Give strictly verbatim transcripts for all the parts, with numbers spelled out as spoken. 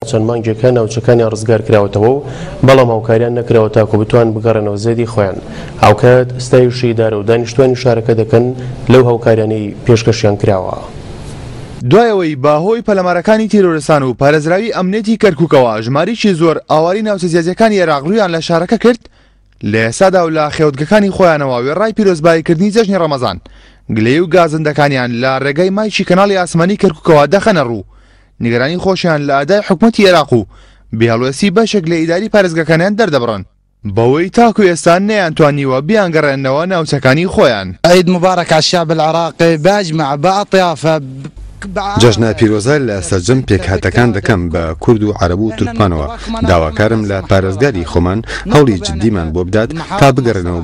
چەند مانگێکە ناوچەکانی ڕزگار کراوەتەوە و بەڵام هاوکاریان نەکراوە تاکو بتوان بگەڕێنەوە زێدی خۆیان. هاوکات ستایشی دارە و دانیشتوانی شارەکە دەکەن لەو هاوکاریانەی پێشکەشیان کراوە. دوایەوەی باهۆی پەلەمارەکانی تیرۆریستان و پارێزراوی ئەمنێتی کەرکووکەوە ژمارەیەکی زۆر ئاواری ناوچەجیازیەکانی عێراق ڕوویان لە شارەکە کرد، لە ئێستادا و لە خێوەتگەکانی خۆیانەوە وێڕای پیرۆزباییکردنی جەژنی ڕەمەزان گلەی و گازندەکانیان لە ڕێگەی مایکی کەناڵی ئاسمانی کەرکووکەوە دەخەنە ڕوو. نیگەرانی خۆشیان لە ئادای حکوومەتی عێراق و بێهەڵوێستی بەشێک لە ئیداری پارێزگەکانیان دەردەبڕن بەوەی تاکو ئێستا نەیانتوانیوە بیانگەڕێنەوە ناوچەکانی خۆیان. عيد مبارك على الشعب العراقي بأجمع بأطيافه. جەژنە پیرۆزە لە سەرجەم پێکهاتەکان دەکەم بە کورد و عەرەب و تورکمانەوە. داواکارم لە پارێزگاری خۆمان هەوڵی جددیمان بۆ بدات تا بگەڕێنەوە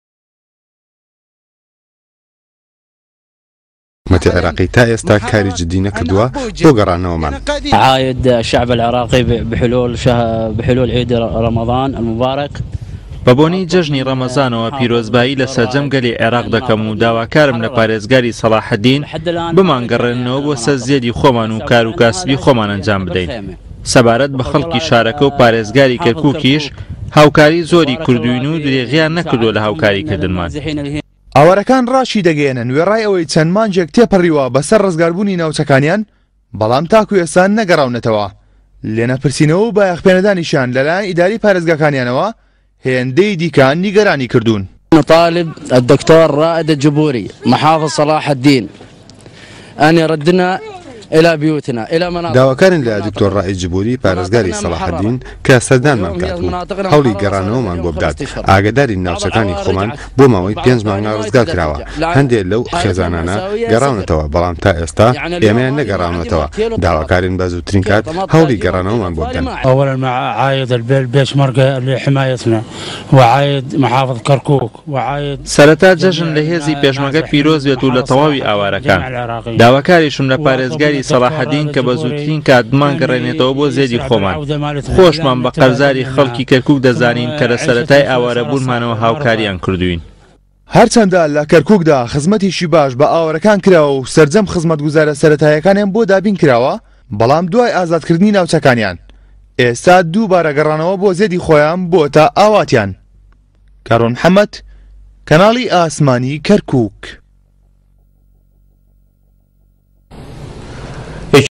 حکومەتی عێراقی تا ئێستا کاری جددی نەکردووە بۆ گەڕانەوەمان. عايد الشعب العراقي بحلول شه... بحلول عيد رمضان المبارك. بەبوونی جەژنی ڕەمەزانەوە پیرۆزبایی لە سەرجەم گەلی عێراق دەکەم و داواکارم لە پارێزگاری سەلاحەدین بمانگەڕێنەوە بۆ سەر زێدی خۆمان و کار و کاسبی خۆمان ئەنجام بدەین. سەبارەت بە خەڵکی شارەکە و پارێزگاری کەرکووکیش هاوکاری زۆری کردوین و درێغیان نەکردو لە هاوکاریکردنمان. ئاوارەکان ڕاشی دەگەێنن وێڕای ئەوەی چەند مانجێک تێپەڕیوە بەسەر ڕزگاربوونی ناوچەکانیان، بەڵام تاکو ئێستا نەگەڕاونەتەوە. لێنەپرسینەوە و بایەخپێنەدانیشان لەلایەن ئیداری پارێزگاکانیانەوە هێندەی دیکان نیگەرانی کردوون. نطالب الدكتور رائد الجبوري محافظ صلاح الدين أن يردنا إلى بيوتنا إلى مناطق. داواکارن لە دکتۆر ڕائد جبوری پارێزگاری سەلاحەدین کە سەردانمان کات و هەوڵی گەڕانەوەمان بۆ بدات. ئاگاداری ناوچەکانی خۆمان بۆ ماوەی پێنج مانگە ڕزگار کراوە. هەندێک لەو خێزانانە گەڕاونەتەوە، بەڵام تا ئێستا ئێمەیان نەگەڕاونەتەوە. داواکارین بە زووترین کات هەوڵی گەڕانەوەمان بۆ بدەن. أولا مع عايد البيشمركة لحمايتنا وعايد محافظ كركوك وعايد سەرەتا جەژن لە هێزی پێشمەرگە پیرۆز بێت و لە تەواوی ئاوارەکان. داواکاریشم لە پارێزگاری سەلاحەدین کە بە زووترین کاتمان گەڕێنێتەوە بۆ زێدی خۆمان. خۆشمان بە قەرزاری خەڵکی کەرکووک دەزانین کە لە سەرەتای ئاوارەبوونمانەوە هاوکاریان کردوین. هەرچەندە لە کەرکووکدا خزمەتیشی باش بە ئاوارەکان کراوە و سەرجەم خزمەتگوزارە سەرەتایەکانیان بۆ دابین کراوە، بەڵام دوای ئازادکردنی ناوچەکانیان ئێستا دووبارە گەڕانەوە بۆ زێدی خۆیان بۆ تا ئاواتیان. کارۆن محەممەد، کەناڵی ئاسمانی کەرکووک.